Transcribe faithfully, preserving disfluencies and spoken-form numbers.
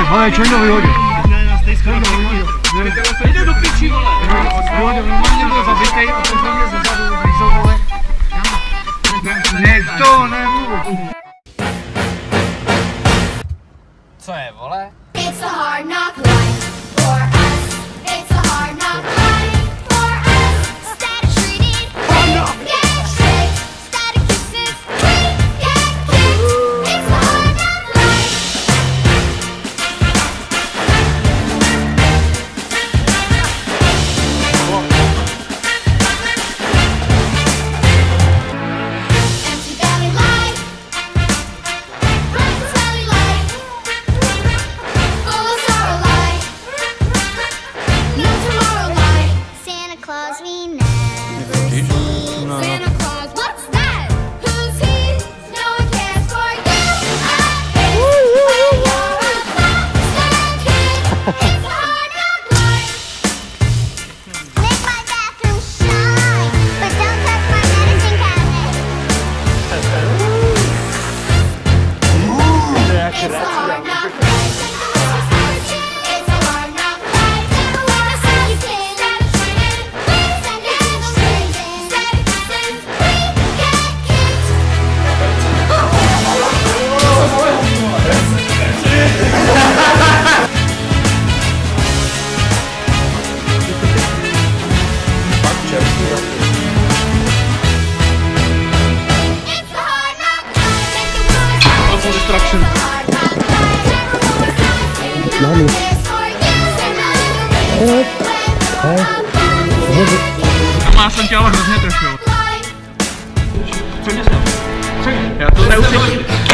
Ale čo to vyhodil? Ne, na stejskou to vyhodil. Jde do piči, vole. Vyhodil, normálně byl zabitej a pošel mě zezadu, řízou, vole. Ne, to nemluvu. Co je, vole? It's a hard knock life for us. It's a hard knock life for us. Static treated, we get tricked. Static kisses, we get kicked. It's a hard knock life. Empty belly life, blind smelly life. Claus we never see. Santa Claus, what's that? Who's he? No one cares for you. I hate when you're a monster kid. It's a hard knock life. Make my bathroom shine, but don't touch my medicine cabinet. It's a hard knock life. Destruction. Já jsem tě ale hrozně trefil. Co mě se? Já to neuslyším.